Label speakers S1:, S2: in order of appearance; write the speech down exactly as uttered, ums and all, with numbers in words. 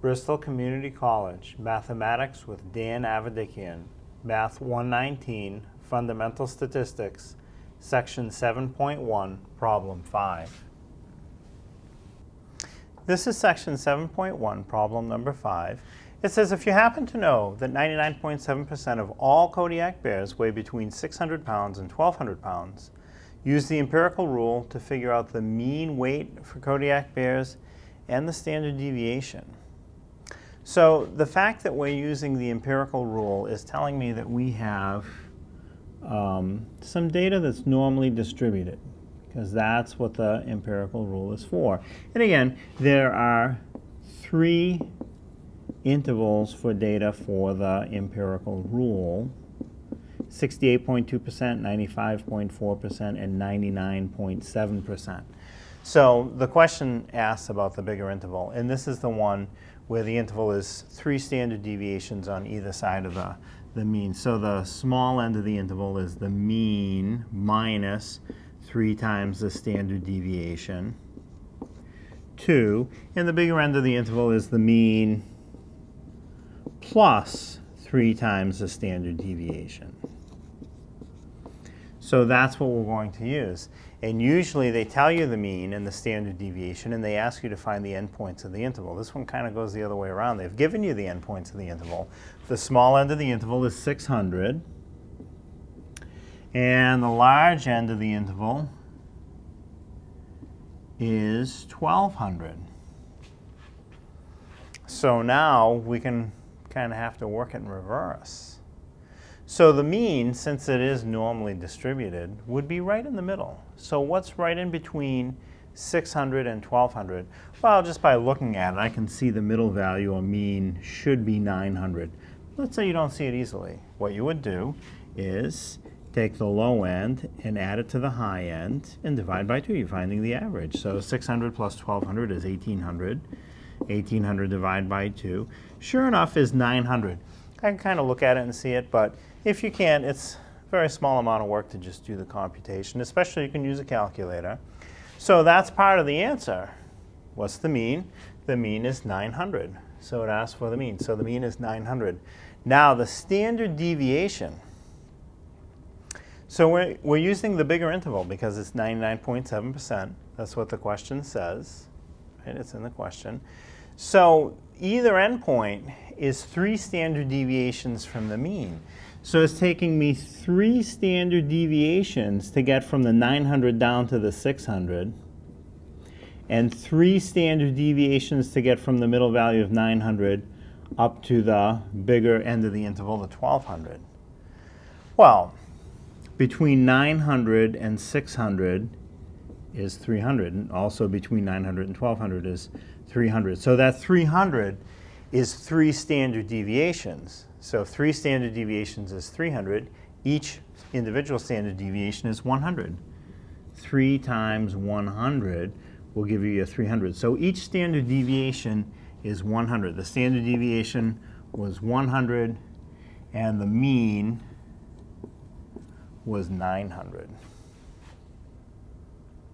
S1: Bristol Community College, Mathematics with Dan Avedikian, Math one nineteen, Fundamental Statistics, Section seven point one, Problem five. This is Section seven point one, Problem number five. It says, if you happen to know that ninety-nine point seven percent of all Kodiak bears weigh between six hundred pounds and twelve hundred pounds, use the empirical rule to figure out the mean weight for Kodiak bears and the standard deviation. So the fact that we're using the empirical rule is telling me that we have um, some data that's normally distributed, because that's what the empirical rule is for. And again, there are three intervals for data for the empirical rule: sixty-eight point two percent, ninety-five point four percent, and ninety-nine point seven percent. So the question asks about the bigger interval, and this is the one where the interval is three standard deviations on either side of the, the mean. So the small end of the interval is the mean minus three times the standard deviation, two, and the bigger end of the interval is the mean plus three times the standard deviation. So that's what we're going to use. And usually they tell you the mean and the standard deviation, and they ask you to find the endpoints of the interval. This one kind of goes the other way around. They've given you the endpoints of the interval. The small end of the interval is six hundred, and the large end of the interval is twelve hundred. So now we can kind of have to work it in reverse. So the mean, since it is normally distributed, would be right in the middle. So what's right in between six hundred and twelve hundred? Well, just by looking at it, I can see the middle value, or mean, should be nine hundred. Let's say you don't see it easily. What you would do is take the low end and add it to the high end and divide by two. You're finding the average. So six hundred plus twelve hundred is eighteen hundred. eighteen hundred divided by two, sure enough, is nine hundred. I can kind of look at it and see it, but if you can't, it's a very small amount of work to just do the computation, especially you can use a calculator. So that's part of the answer. What's the mean? The mean is nine hundred. So it asks for the mean. So the mean is nine hundred. Now the standard deviation. So we're, we're using the bigger interval because it's ninety-nine point seven percent. That's what the question says. Right? It's in the question. So either endpoint is three standard deviations from the mean. So it's taking me three standard deviations to get from the nine hundred down to the six hundred, and three standard deviations to get from the middle value of nine hundred up to the bigger end of the interval, the twelve hundred. Well, between nine hundred and six hundred is three hundred, and also between nine hundred and twelve hundred is three hundred. So that three hundred is three standard deviations. So three standard deviations is three hundred. Each individual standard deviation is one hundred. three times one hundred will give you your three hundred. So each standard deviation is one hundred. The standard deviation was one hundred, and the mean was nine hundred.